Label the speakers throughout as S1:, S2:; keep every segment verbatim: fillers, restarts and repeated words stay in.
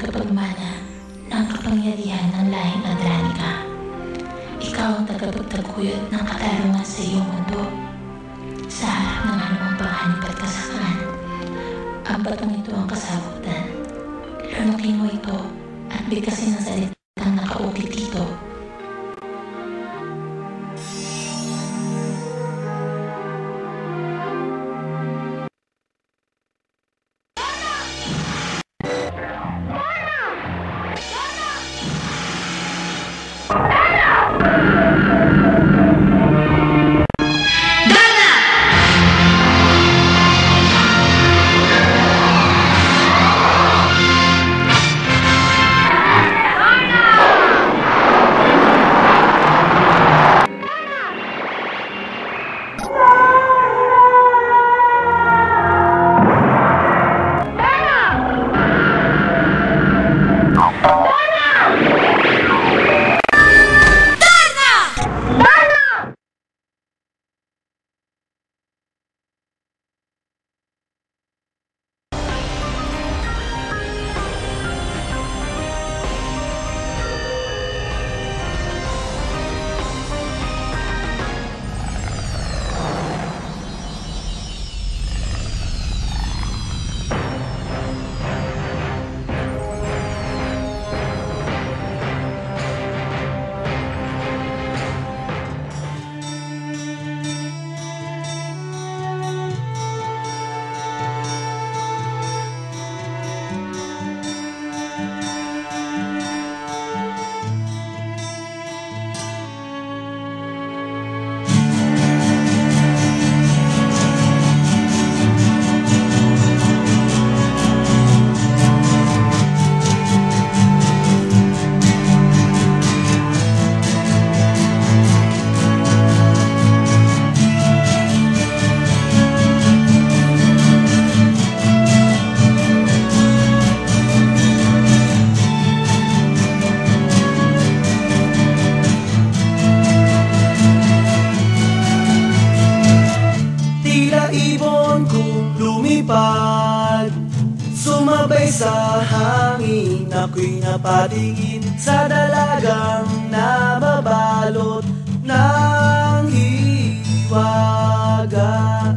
S1: tagapagmana ng kapangyarihan ng lahing Adranika. Ikaw ang tagapagtaguyod ng katarungan sa iyong mundo. Sa harap ng anumang panganib at kasakaan, ang batong ito ang kasagutan. Lunukin mo ito at bigkasin ang salitang nakaukit dito.
S2: Sumabay sa hangin, ako'y napatingin sa dalagang nababalot ng hiwaga.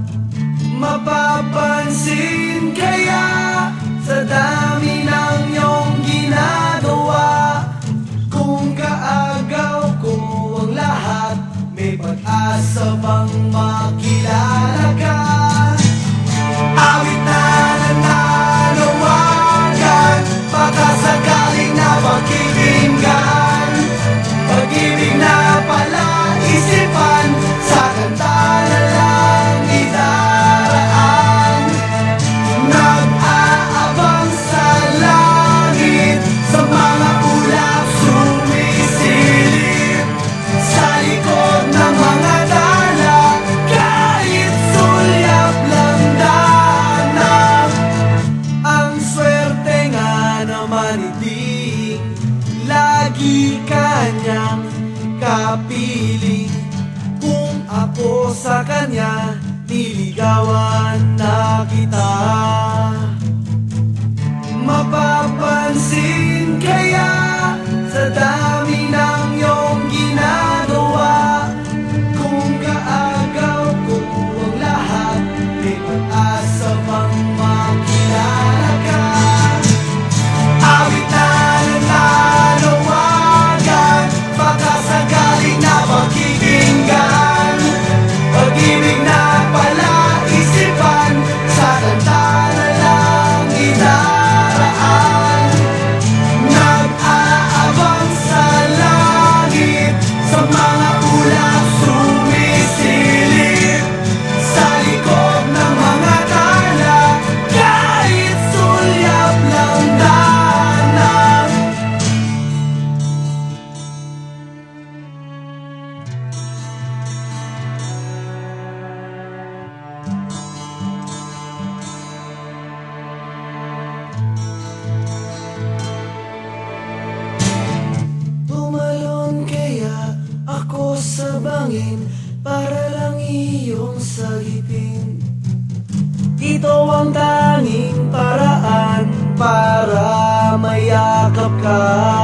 S2: Mapapansin kaya sa dami ng iyong ginagawa, kung kaagaw ko ang lahat, may pag-asa bang makilala ka? Awit na nananawagan, baka sakaling napakikinggan, pag-ibig na pala isipan, sa kanta na lang idaraan. Nag-aabang sa langit, sa mga ulap sumisilip, sa likod ng mga tala, kahit sulyap lang danak. Ang swerte nga naman hindi lagi kanyang kapiling. Kung ako sa kanya, niligawan na kita. Mapapansin kaya sa dami ng iyong ginagawa, kung kaagaw ko ang lahat, may pag-asa bang makilala ka? Awit na nananawagan, baka sakaling napakikinggan, pag-ibig na pala isipan, sa kanta na lang idaraan. Nag-aabang sa langit, sa mga ulap sumisilip, sa likod ng mga tala, kahit sulyap lang danak. Tumalon kaya ako sa bangin, para lang iyong sagipin. Ito ang tanging paraan para maya yakap ka.